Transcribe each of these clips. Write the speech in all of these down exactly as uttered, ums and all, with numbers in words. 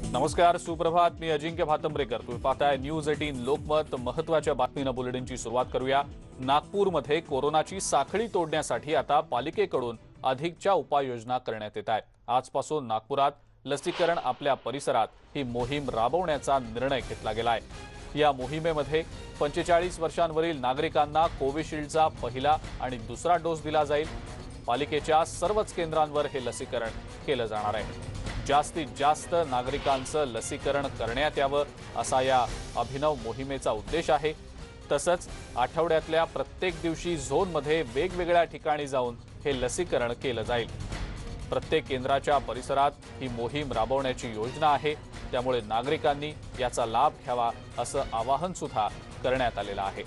नमस्कार, सुप्रभात. मी अजिंक्य भातंब्रेकर. तुम्ही पाहताय न्यूज अठरा लोकमत. महत्त्वाच्या बातमीनं बुलेटिनची सुरुवात करूया. नागपूरमध्ये कोरोनाची साखळी तोडण्यासाठी आता पालिकेकडून अधिकच्या उपाययोजना करण्यात येत आहेत. आजपासून नागपुरात लसीकरण आपल्या परिसरात ही मोहीम राबवण्याचा निर्णय घेतला गेला आहे. या मोहिमेमध्ये पंचेचाळीस वर्षांवरील नागरिकांना कोविशिल्डचा पहिला आणि दुसरा डोस दिला जाईल. पालिकेच्या सर्वच केंद्रांवर हे लसीकरण केलं जाणार आहे. जास्तीत जास्त नागरिकांचं लसीकरण करण्यात यावं असा या अभिनव मोहिमेचा उद्देश आहे. तसंच आठवड्यातल्या प्रत्येक दिवशी झोनमध्ये वेगवेगळ्या ठिकाणी जाऊन हे लसीकरण केलं जाईल. प्रत्येक केंद्राच्या परिसरात ही मोहीम राबवण्याची योजना आहे. त्यामुळे नागरिकांनी याचा लाभ घ्यावा असं आवाहन सुद्धा करण्यात आलेलं आहे.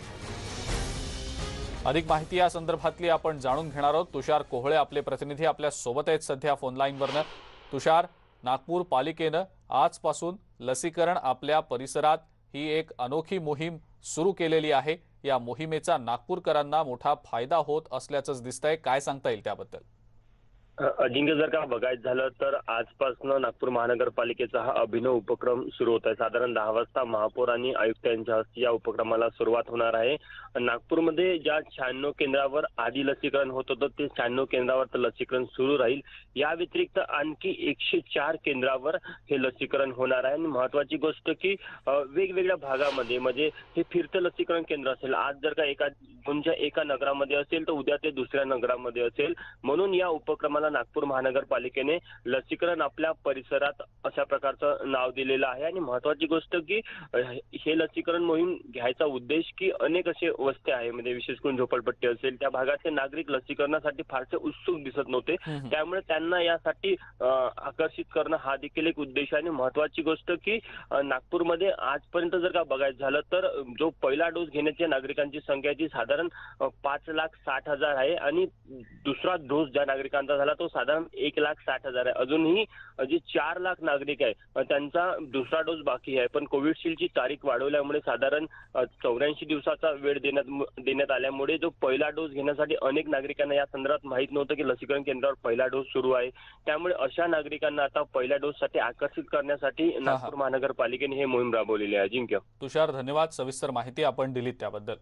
अधिक माहिती या संदर्भातली आपण जाणून घेणार आहोत. तुषार कोहळे आपले प्रतिनिधी आपल्या सोबत आहेत सध्या फोन लाईनवरनं. तुषार, नागपूर पालिकेनं आजपासून लसीकरण आपल्या परिसरात ही एक अनोखी मोहीम सुरू केलेली आहे. या मोहिमेचा नागपूरकरांना मोठा फायदा होत असल्याचंच दिसतंय. काय सांगता येईल त्याबद्दल? अजिंक्य, जर का बघायचं झालं तर आजपासून नागपूर महानगरपालिकेचा हा अभिनव उपक्रम सुरू होत आहे. साधारण दहा वाजता महापौर आणि आयुक्त यांच्या हस्ते या उपक्रमाला सुरुवात होणार आहे. नागपूरमध्ये ज्या शहाण्णव केंद्रावर आधी लसीकरण होत होतं ते शहाण्णव केंद्रावर तर लसीकरण सुरू राहील. या व्यतिरिक्त आणखी एकशे चार केंद्रावर हे लसीकरण होणार आहे. आणि महत्वाची गोष्ट की वेगवेगळ्या भागामध्ये म्हणजे हे फिरतं लसीकरण केंद्र असेल. आज जर का एका कोणत्या एका नगरामध्ये असेल तर उद्या ते दुसऱ्या नगरामध्ये असेल. म्हणून या उपक्रमाला नागपूर महानगरपालिकेने लसीकरण आपल्या परिसरात अशा प्रकारचं नाव दिलेलं आहे. आणि महत्वाची गोष्ट की हे लसीकरण मोहीम घ्यायचा उद्देश की अनेक असे वस्त्या आहे म्हणजे विशेष करून झोपडपट्टी असेल त्या भागातले नागरिक लसीकरणासाठी फारसे उत्सुक दिसत नव्हते. त्यामुळे त्यांना यासाठी आकर्षित करणं हा देखील एक उद्देश आहे. आणि महत्वाची गोष्ट की नागपूरमध्ये आजपर्यंत जर का बघायचं झालं तर जो पहिला डोस घेण्याच्या नागरिकांची संख्या जी साधारण पाच लाख साठ हजार आहे आणि दुसरा डोस ज्या नागरिकांचा झाला तो साधारण एक लाख साठ हजार आहे. अजूनही जे चार लाख नागरिक आहे त्यांचा दुसरा डोस बाकी आहे. पण कोविशिल्डची तारीख वाढवल्यामुळे साधारण चौऱ्याऐंशी दिवसाचा वेळ देण्यात देण्यात आल्यामुळे जो पहिला डोस घेण्यासाठी अनेक नागरिकांना या संदर्भात माहीत नव्हतं की लसीकरण केंद्रावर पहिला डोस सुरू आहे. त्यामुळे अशा नागरिकांना आता पहिल्या डोससाठी आकर्षित करण्यासाठी नागपूर महानगरपालिकेने हे मोहीम राबवलेली आहे. अजिंक्य, तुषार, धन्यवाद. सविस्तर माहिती आपण दिलीत त्याबद्दल.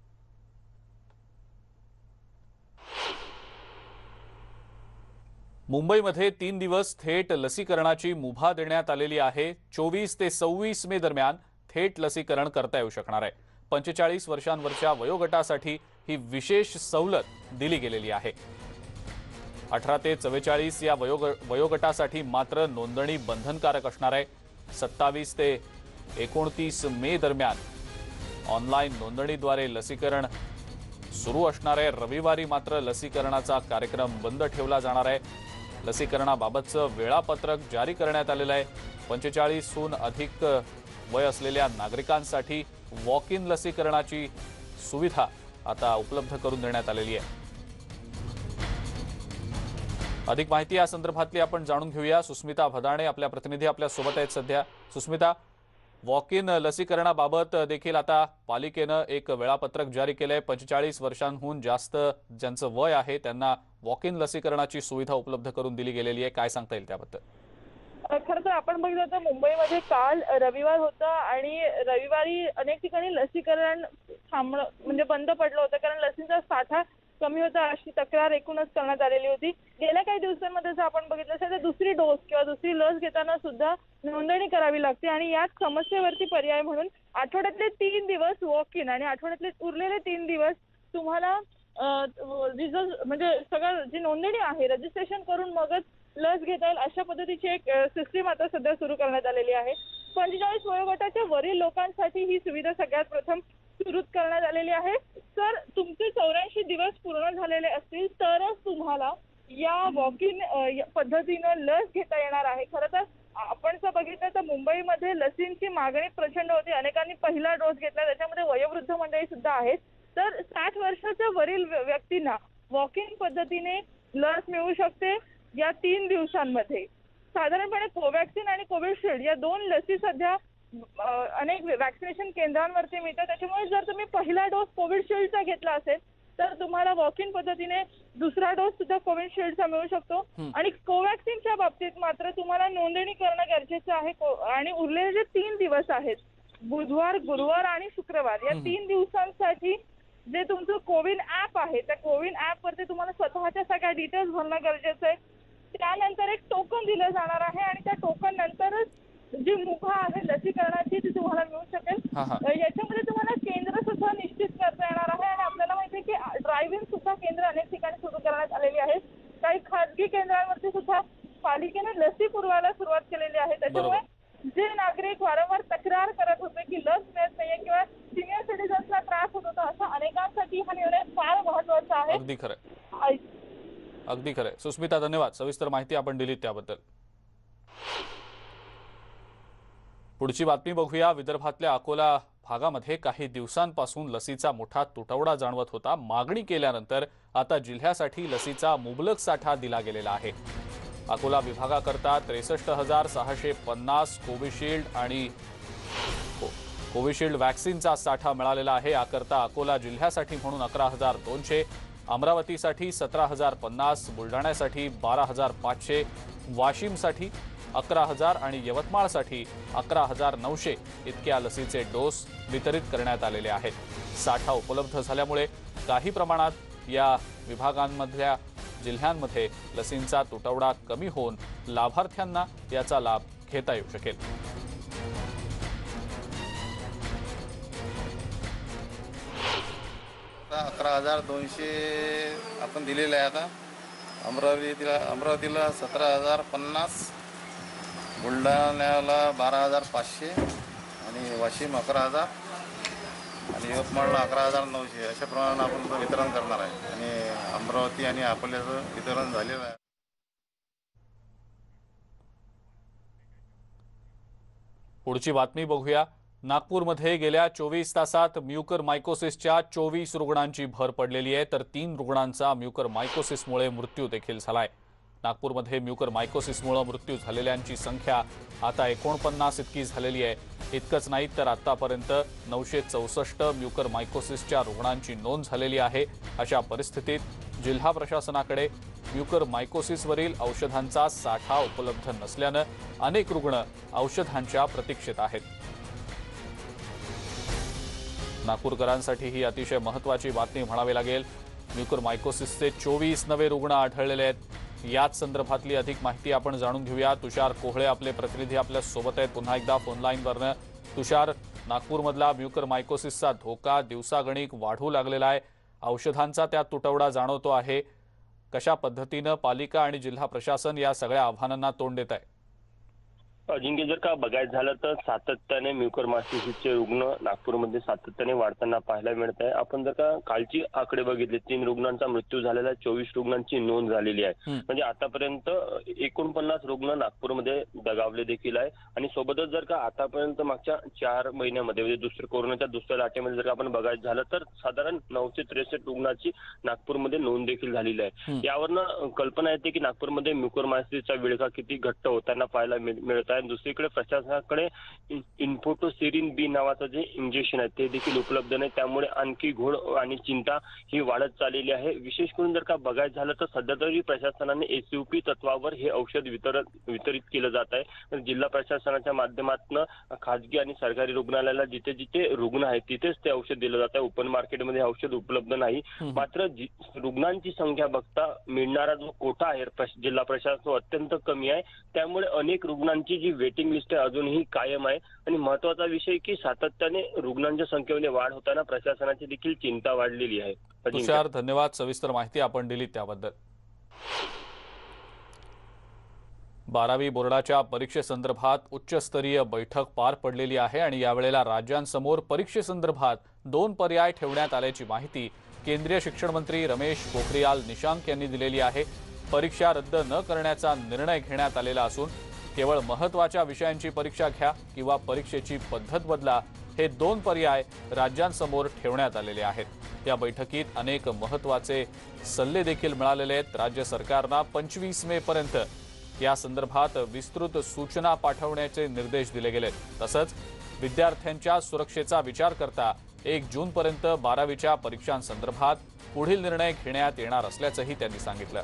मुंबईमध्ये तीन दिवस थेट लसीकरणाची मुभा देण्यात आलेली आहे. चोवीस ते सव्वीस मे दरम्यान थेट लसीकरण करता येऊ शकणार आहे. पंचेचाळीस वर्षांवरच्या वयोगटासाठी ही विशेष सवलत दिली गेलेली आहे. अठरा ते चव्वेचाळीस या वयोग वयोगटासाठी मात्र नोंदणी बंधनकारक असणार आहे. सत्तावीस ते एकोणतीस मे दरम्यान ऑनलाईन नोंदणीद्वारे लसीकरण सुरू असणार आहे. रविवारी मात्र लसीकरणाचा कार्यक्रम बंद ठेवला जाणार आहे. लसीकरणाबाबतचं वेळापत्रक जारी करण्यात आलेलं आहे. पंचेचाळीसहून अधिक वय असलेल्या नागरिकांसाठी वॉक इन लसीकरणाची सुविधा आता उपलब्ध करून देण्यात आलेली आहे. अधिक माहिती या संदर्भातली आपण जाणून घेऊया. सुस्मिता भदाणे आपल्या प्रतिनिधी आपल्या सोबत आहेत सध्या. सुस्मिता, वॉक इन लसीकरणाबाबत देखील आता पालिकेनं एक वेळापत्रक जारी केलंय. पंचेचाळीस वर्षांहून जास्त ज्यांचं वय आहे त्यांना वॉक इन लसीकरणाची सुविधा उपलब्ध करून दिली गेलेली आहे. काय सांगता येईल त्याबद्दल? खरं तर आपण बघितलं तर मुंबईमध्ये काल रविवार होता आणि रविवारी अनेक ठिकाणी लसीकरण थांबणं म्हणजे बंद पडलं होतं कारण लसींचा साठा कमी होता अशी तक्रार एकूणच करण्यात आलेली होती. गेल्या काही दिवसांमध्ये जर आपण बघितलं असेल तर दुसरी डोस किंवा दुसरी लस घेताना सुद्धा नोंदणी करावी लागते आणि याच समस्येवरती पर्याय म्हणून आठवड्यातले तीन दिवस वॉक इन आणि आठवड्यातले उरलेले तीन दिवस तुम्हाला म्हणजे सगळं जी नोंदणी आहे रजिस्ट्रेशन करून मगच लस घेता येईल अशा पद्धतीची एक सिस्टीम आता सध्या सुरू करण्यात आलेली आहे. पंचेचाळीस वयोगटाच्या वरील लोकांसाठी ही सुविधा सगळ्यात प्रथम सुरू करण्यात आलेली आहे. तर तुमचे चौऱ्याऐंशी दिवस पूर्ण झालेले असतील तरच तुम्हाला या वॉक इन पद्धतीनं लस घेता येणार आहे. खरं तर आपण जर बघितलं तर मुंबईमध्ये लसींची मागणी प्रचंड होती. अनेकांनी पहिला डोस घेतला, त्याच्यामध्ये वयोवृद्ध मंडळी सुद्धा आहेत. तर साठ वर्षाच्या वरील व्यक्तींना वॉक इन पद्धतीने लस मिळू शकते. या तीन दिवसांमध्ये साधारणपणे कोवॅक्सिन आणि कोविशिल्ड या दोन लसी सध्या अनेक वॅक्सिनेशन केंद्रांवरती मिळतात. त्याच्यामुळे जर तुम्ही पहिला डोस कोविशिल्डचा घेतला असेल तर तुम्हाला वॉक इन पद्धतीने दुसरा डोस सुद्धा कोविशिल्डचा मिळू शकतो। आणि कोवॅक्सिनच्या बाबतीत मात्र तुम्हाला नोंदणी करणं गरजेचं आहे आणि उरलेले जे तीन दिवस आहेत बुधवार, गुरुवार आणि शुक्रवार या तीन दिवसांसाठी जे तुमचं कोविन ऍप आहे त्या कोविन ऍप वरती तुम्हाला स्वतःच्या सगळ्या डिटेल्स भरणं गरजेचं आहे। त्यानंतर एक टोकन दिलं जाणार आहे आणि त्या टोकन नंतरच जी मुभा आहे लसीकरणाची ती तुम्हाला मिळू शकेल। याच्यामध्ये तुम्हाला केंद्र सुद्धा निश्चित करता येणार आहे आणि आपल्याला माहिती आहे की ड्राईव्ह इन सुद्धा केंद्र अनेक ठिकाणी सुरू करण्यात आलेली आहेत। काही खासगी केंद्रांवरती सुद्धा पालिकेने लसी पुरवायला सुरुवात केलेली आहे। त्याच्यामुळे जे नागरिक वारंवार तक्रार करत होते की लस मिळत नाहीये किंवा सिनियर सिटीजन्सला त्रास होत होता अशा अनेकांसाठी हा निर्णय फार महत्त्वाचा आहे। अगदी खरं अगदी खरं सुस्मिता, धन्यवाद सविस्तर माहिती आपण दिलीत त्याबद्दल। पुढची बातमी बघूया। विदर्भातल्या अकोला भागामध्ये काही दिवसांपासून लसीचा मोठा तुटवडा जाणवत होता। मागणी केल्यानंतर आता जिल्ह्यासाठी लसीचा मुबलक साठा दिला गेलेला आहे। अकोला विभागाकरता त्रेसष्ट हजार सहाशे पन्नास कोविशिल्ड आणि कोविशिल्ड वॅक्सिनचा साठा मिळालेला आहे। याकरता अकोला जिल्ह्यासाठी म्हणून अकरा हजार दोनशे, अमरावतीसाठी सतरा हजार पन्नास, बुलढाण्यासाठी बारा हजार पाचशे, वाशिमसाठी अकरा हजार आणि यवतमाळसाठी अकरा हजार नऊशे इतक्या लसीचे डोस वितरित करण्यात आलेले आहेत। साठा उपलब्ध झाल्यामुळे काही प्रमाणात या विभागांमधल्या जिल्ह्यांमध्ये लसींचा तुटवडा कमी होऊन लाभार्थ्यांना याचा लाभ घेता येऊ शकेल। अकरा हजार दोनशे आपण दिलेले आहे। आता अमरावतीला अमरावतीला सतरा हजार पन्नास, बुलढाण्याला बारा हजार पाचशे आणि वाशिम अकरा हजार आणि यवतमाळला अकरा हजार नऊशे अशा प्रमाणात आपण वितरण करणार आहे आणि अमरावती आणि अकोल्याचं वितरण झालेलं आहे। पुढची बातमी बघूया। नागपूरमध्ये गेल्या चोवीस तासात म्युकरमायकोसिसच्या चोवीस रुग्णांची भर पडलेली आहे, तर तीन रुग्णांचा म्युकरमायकोसिसमुळे मृत्यू देखील झालाय। नागपूरमध्ये म्युकरमायकोसिसमुळे मृत्यू झालेल्यांची संख्या आता एकोणपन्नास इतकी झालेली आहे। इतकंच नाही तर आतापर्यंत नऊशे चौसष्ट म्युकरमायकोसिसच्या रुग्णांची नोंद झालेली आहे। अशा परिस्थितीत जिल्हा प्रशासनाकडे म्युकरमायकोसिसवरील औषधांचा साठा उपलब्ध नसल्यानं अनेक रुग्ण औषधांच्या प्रतीक्षेत आहेत। नागपूरकरांसाठी ही अतिशय महत्त्वाची बातमी म्हणावी लागेल। म्युकरमायकोसिसचे चोवीस नवे रुग्ण आढळलेले आहेत। याच संदर्भातली अधिक माहिती आपण जाणून घेऊया। तुषार कोहळे आपले प्रतिनिधी आपल्या सोबत आहेत पुन्हा एकदा फोन लाईनवरनं। तुषार, नागपूरमधला म्युकरमायकोसिसचा धोका दिवसागणिक वाढू लागलेला आहे। औषधांचा त्यात तुटवडा जाणवतो आहे। कशा पद्धतीनं पालिका आणि जिल्हा प्रशासन या सगळ्या आव्हानांना तोंड देत आहे? अजिंक्य, जर का बघायचं झालं तर सातत्याने म्युकरमायकोसिसचे रुग्ण नागपूरमध्ये सातत्याने वाढताना पाहायला मिळत आहे। आपण जर का कालची आकडे बघितले, तीन रुग्णांचा मृत्यू झालेला आहे, चोवीस रुग्णांची नोंद झालेली आहे। म्हणजे आतापर्यंत एकोणपन्नास रुग्ण नागपूरमध्ये दगावले देखील आहे आणि सोबतच जर का आतापर्यंत मागच्या चार महिन्यामध्ये म्हणजे दुसऱ्या कोरोनाच्या दुसऱ्या लाटेमध्ये जर का आपण बघायचं झालं तर साधारण नऊशे त्रेसष्ट रुग्णांची नागपूरमध्ये नोंद देखील झालेली आहे। यावरनं कल्पना येते की नागपूरमध्ये म्युकरमायकोसिसचा विळखा किती घट्ट होताना पाहायला मिळत आहे। दुसरीकडे प्रशासनाकडे इन्फोटोसिरिन बी नावाचं जे इंजेक्शन आहे ते देखील उपलब्ध नाही, त्यामुळे आणखी घोळ आणि चिंता ही वाढत चाललेली आहे। विशेष करून जर का बघायचं झालं तर सध्या तरी प्रशासनाने एसयूपी तत्वावर हे औषध वितरण वितरित केलं जात आहे। जिल्हा प्रशासनाच्या माध्यमातून खाजगी आणि सरकारी रुग्णालयाला जिथे जिथे रुग्ण आहेत तिथेच ते औषध दिलं जात आहे। ओपन मार्केटमध्ये औषध उपलब्ध नाही। मात्र रुग्णांची संख्या बघता मिळणारा जो कोटा आहे जिल्हा प्रशासन अत्यंत कमी आहे, त्यामुळे अनेक रुग्णांची जी वेटिंग लिस्ट आहे अजूनही कायम आहे। आणि महत्त्वाचा विषय की सातत्याने रुग्णांच्या संख्येमध्ये वाढ होताना प्रशासनाची देखील चिंता वाढलेली आहे। तुषार, धन्यवाद सविस्तर माहिती आपण दिली त्याबद्दल। बारावी बोर्डाच्या परीक्षेसंदर्भात उच्चस्तरीय बैठक पार पडलेली आहे आणि यावेळेला राज्यांसमोर परीक्षेसंदर्भात दोन पर्याय ठेवण्यात आल्याची माहिती केंद्रीय शिक्षण मंत्री रमेश पोखरियाल निशांक यांनी दिलेली आहे। परीक्षा रद्द न करण्याचा निर्णय घेण्यात आलेला असून केवळ महत्त्वाच्या विषयांची परीक्षा घ्या किंवा परीक्षेची पद्धत बदला हे दोन पर्याय राज्यांसमोर ठेवण्यात आलेले आहेत। या बैठकीत अनेक महत्त्वाचे सल्ले देखील मिळालेले आहेत। राज्य सरकारला पंचवीस मे पर्यंत या संदर्भात विस्तृत सूचना पाठवण्याचे निर्देश दिले गेले। तसंच विद्यार्थ्यांच्या सुरक्षेचा विचार करता एक जून पर्यंत बारावीच्या परीक्षांसंदर्भात पुढील निर्णय घेण्यात येणार असल्याचंही त्यांनी सांगितलं।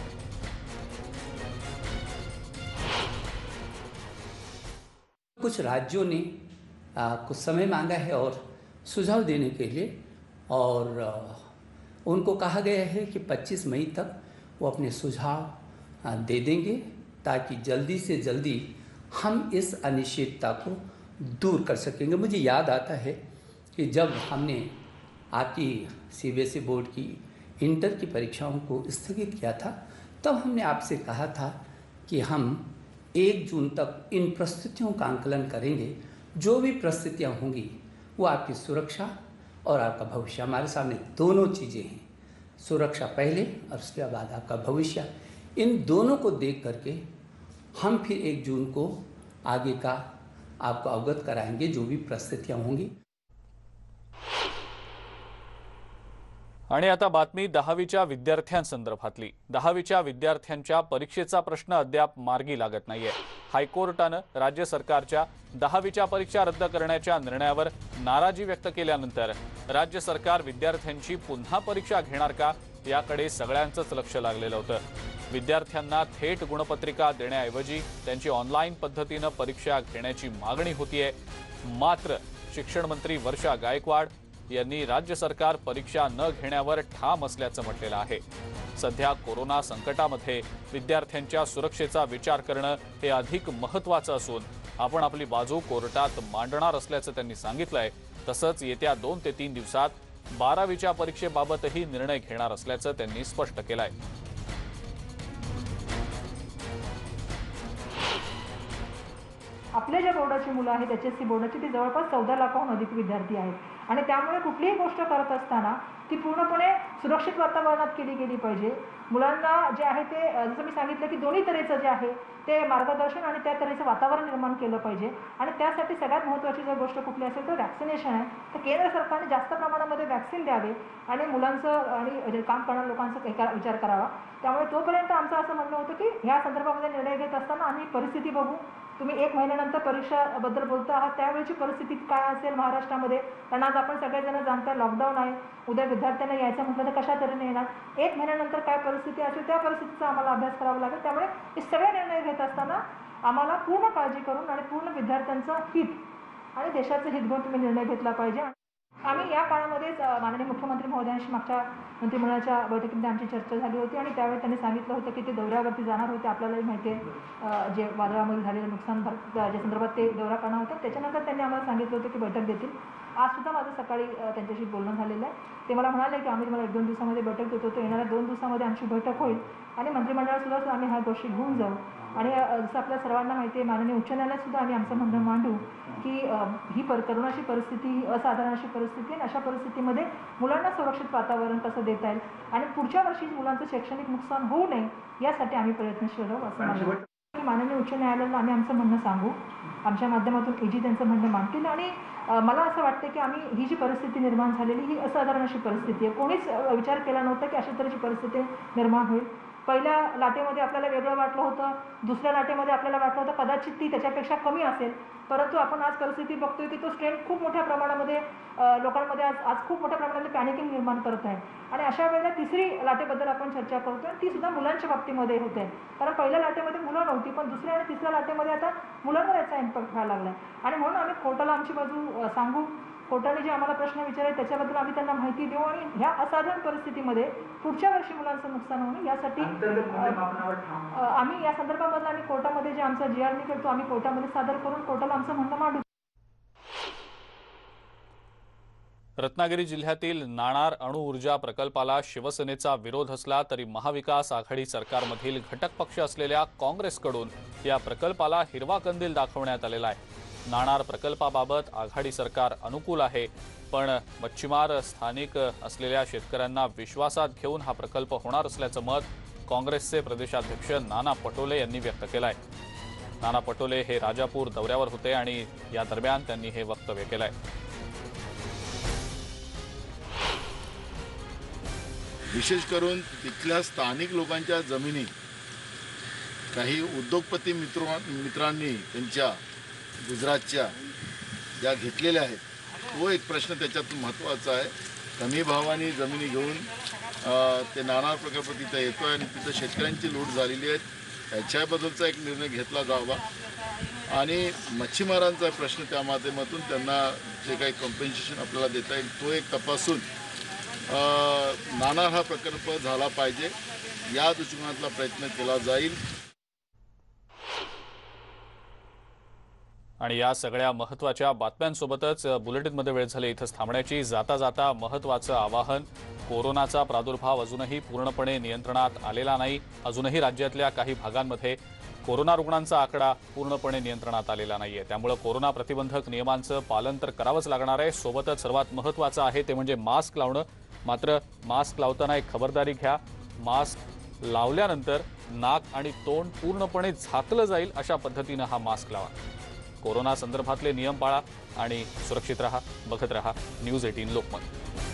कुछ राज्यों ने आ, कुछ समय मांगा है और सुझाव देने के लिए, और आ, उनको कहा गया है कि पच्चीस मई तक वो अपने सुझाव आ, दे देंगे, ताकि जल्दी से जल्दी हम इस अनिश्चितता को दूर कर सकेंगे। मुझे याद आता है कि जब हमने आपकी सीबीएसई बोर्ड की इंटर की परीक्षाओं को स्थगित किया था, तब हमने आपसे कहा था कि हम एक जून तक इन परिस्थितियों का आंकलन करेंगे। जो भी परिस्थितियाँ होंगी वो आपकी सुरक्षा और आपका भविष्य, हमारे सामने दोनों चीज़ें हैं, सुरक्षा पहले और उसके बाद आपका भविष्य। इन दोनों को देख करके हम फिर एक जून को आगे का आपको अवगत कराएंगे, जो भी परिस्थितियाँ होंगी। आणि आता बातमी दहावीच्या विद्यार्थ्यांसंदर्भातली। दहावीच्या विद्यार्थ्यांच्या परीक्षेचा प्रश्न अद्याप मार्गी लागत नाहीये। हायकोर्टानं राज्य सरकारच्या दहावीच्या परीक्षा रद्द करण्याच्या निर्णयावर नाराजी व्यक्त केल्यानंतर राज्य सरकार विद्यार्थ्यांची पुन्हा परीक्षा घेणार का याकडे सगळ्यांचंच लक्ष लागलेलं होतं। विद्यार्थ्यांना थेट गुणपत्रिका देण्याऐवजी त्यांची ऑनलाईन पद्धतीनं परीक्षा घेण्याची मागणी होतीये। मात्र शिक्षण मंत्री वर्षा गायकवाड यांनी राज्य सरकार परीक्षा न घेण्यावर ठाम असल्याचं म्हटलेलं आहे। सध्या कोरोना संकटामध्ये विद्यार्थ्यांच्या सुरक्षेचा विचार करणं हे अधिक महत्त्वाचं असून आपण आपली बाजू कोर्टात मांडणार असल्याचं त्यांनी सांगितलंय। तसंच येत्या दोन ते तीन दिवसात बारावीच्या परीक्षेबाबतही निर्णय घेणार असल्याचं त्यांनी स्पष्ट केलंय। आपल्या ज्या बोर्डाची मुलं आहेत एचएससी बोर्डाची ती जवळपास चौदा लाखाहून अधिक विद्यार्थी आहेत आणि त्यामुळे कुठलीही गोष्ट करत असताना ती पूर्णपणे सुरक्षित वातावरणात केली गेली पाहिजे। मुलांना जे आहे ते जसं मी सांगितलं की दोन्ही तऱ्हेचं जे आहे ते मार्गदर्शन आणि त्या तऱ्हेचं वातावरण निर्माण केलं पाहिजे आणि त्यासाठी सगळ्यात महत्त्वाची जर गोष्ट कुठली असेल तर वॅक्सिनेशन आहे। तर केंद्र सरकारने जास्त प्रमाणामध्ये वॅक्सिन द्यावे आणि मुलांचं आणि काम करणाऱ्या लोकांचा विचार करावा। त्यामुळे तोपर्यंत आमचं असं म्हणणं होतं की ह्या संदर्भामध्ये निर्णय घेत असताना आम्ही परिस्थिती बघू। तुम्ही एक महिन्यानंतर परीक्षाबद्दल बोलता आहात, त्यावेळेची परिस्थिती काय असेल महाराष्ट्रामध्ये, कारण आज आपण सगळेजण जाणताय लॉकडाऊन आहे, उद्या विद्यार्थ्यांना यायचं म्हटलं तर कशा तऱ्हेने येणार, एक महिन्यानंतर काय परिस्थिती असेल त्या परिस्थितीचा आम्हाला अभ्यास करावा लागेल। त्यामुळे हे सगळे निर्णय घेत असताना आम्हाला पूर्ण काळजी करून आणि पूर्ण विद्यार्थ्यांचं हित आणि देशाचं हित घेऊन तुम्ही निर्णय घेतला पाहिजे। आम्ही या काळामध्येच माननीय मुख्यमंत्री महोदयांशी मागच्या मंत्रिमंडळाच्या बैठकीमध्ये आमची चर्चा झाली होती आणि त्यावेळी त्यांनी सांगितलं होतं की ते दौऱ्यावरती जाणार होते। आपल्यालाही माहिती आहे जे वादळामध्ये झालेलं नुकसान ज्या संदर्भात ते दौरा करणार होते, त्याच्यानंतर त्यांनी आम्हाला सांगितलं होतं की बैठक देतील। आज सुद्धा माझं सकाळी त्यांच्याशी बोलणं झालेलं आहे। ते मला म्हणाले की आम्ही तुम्हाला एक दोन दिवसामध्ये बैठक देतो, तो येणाऱ्या दोन दिवसामध्ये आमची बैठक होईल आणि मंत्रिमंडळात सुद्धा आम्ही ह्या गोष्टी घेऊन जाऊ आणि जसं आपल्या सर्वांना माहिती आहे माननीय उच्च न्यायालयात सुद्धा आम्ही आमचं म्हणणं मांडू की ही पर करोनाची परिस्थिती असाधारण अशी परिस्थिती आहे। अशा परिस्थितीमध्ये मुलांना सुरक्षित वातावरण कसं देता येईल आणि पुढच्या वर्षी मुलांचं शैक्षणिक नुकसान होऊ नये यासाठी आम्ही प्रयत्नशील राहू असं मला वाटतं। माननीय उच्च न्यायालयाला आम्ही आमचं म्हणणं सांगू, आमच्या माध्यमातून एजी त्यांचं म्हणणं मांडतील आणि मला असं वाटतं की आम्ही ही जी परिस्थिती निर्माण झालेली ही असाधारण अशी परिस्थिती आहे। कोणीच विचार केला नव्हता की अशा तऱ्हेची परिस्थिती निर्माण होईल। पहिल्या लाटेमध्ये आपल्याला वेगळं वाटलं होतं, दुसऱ्या लाटेमध्ये आपल्याला वाटलं होतं कदाचित ती त्याच्यापेक्षा कमी असेल, परंतु आपण आज परिस्थिती बघतोय की तो स्ट्रेन खूप मोठ्या प्रमाणामध्ये लोकांमध्ये आज आज खूप मोठ्या प्रमाणामध्ये पॅनिकिंग निर्माण करत आहे आणि अशा वेळेला तिसरी लाटेबद्दल आपण चर्चा करतोय आणि ती सुद्धा मुलांच्या बाबतीमध्ये होते। कारण पहिल्या लाटेमध्ये मुलं नव्हती, पण दुसऱ्या आणि तिसऱ्या लाटेमध्ये आता मुलांवर याचा इम्पॅक्ट व्हायला लागला आहे आणि म्हणून आम्ही कोर्टाला आमची बाजू सांगू। कोर्टाने जे आम्हाला प्रश्न विचारले त्याच्याबद्दल आम्ही त्यांना माहिती देऊ आणि ह्या असाधारण परिस्थितीमध्ये पुढच्या वर्षी मुलांचं नुकसान होऊ नये यासाठी आम्ही या संदर्भामध्ये आम्ही कोर्टामध्ये जे आमचा जी आर निघतो आम्ही कोर्टामध्ये सादर करून कोर्टाला आमचं म्हणणं मांडू। रत्नागिरी जिल्ह्यातील नाणार अणुऊर्जा प्रकल्पाला शिवसेनेचा विरोध असला तरी महाविकास आघाडी सरकारमधील घटक पक्ष असलेल्या काँग्रेसकडून या प्रकल्पाला हिरवा कंदील दाखवण्यात आलेला आहे। नाणार प्रकल्पाबाबत आघाडी सरकार अनुकूल आहे, पण मच्छीमार स्थानिक असलेल्या शेतकऱ्यांना विश्वासात घेऊन हा प्रकल्प होणार असल्याचं मत काँग्रेसचे प्रदेशाध्यक्ष नाना पटोले यांनी व्यक्त केलंय। नाना पटोले हे राजापूर दौऱ्यावर होते आणि या दरम्यान त्यांनी हे वक्तव्य केलंय। विशेष करून तिथल्या स्थानिक लोकांच्या जमिनी काही उद्योगपती मित्र मित्रांनी त्यांच्या गुजरातच्या ज्या घेतलेल्या आहेत, तो एक प्रश्न त्याच्यात महत्त्वाचा आहे। कमी भावाने जमिनी घेऊन अ, ते नाणार प्रकल्प तिथं येतोय आणि तिथं शेतकऱ्यांची लूट झालेली आहे, त्याच्याबद्दलचा एक निर्णय घेतला जावा आणि मच्छीमारांचा प्रश्न त्या माध्यमातून त्यांना जे काही कॉम्पेन्सेशन आपल्याला देता येईल तो एक तपासून अ, नाणार हा प्रकल्प झाला पाहिजे या दृष्टिकोनातला प्रयत्न केला जाईल. आणि या सगळ्या महत्त्वाच्या बातम्यांसोबतच बुलेटिनमध्ये वेळ झाली इथंच थांबण्याची. जाता जाता महत्त्वाचं आवाहन, कोरोनाचा प्रादुर्भाव अजूनही पूर्णपणे नियंत्रणात आलेला नाही. अजूनही राज्यातल्या काही भागांमध्ये कोरोना रुग्णांचा आकडा पूर्णपणे नियंत्रणात आलेला नाहीये. त्यामुळे कोरोना प्रतिबंधक नियमांचं पालन तर करावंच लागणार आहे. सोबतच सर्वात महत्त्वाचं आहे ते म्हणजे मास्क लावणं. मात्र मास्क लावताना एक खबरदारी घ्या. मास्क लावल्यानंतर नाक आणि तोंड पूर्णपणे झाकलं जाईल अशा पद्धतीनं हा मास्क लावा. कोरोना संदर्भातले नियम पाळा आणि सुरक्षित रहा. बघत रहा न्यूज अठरा लोकमत.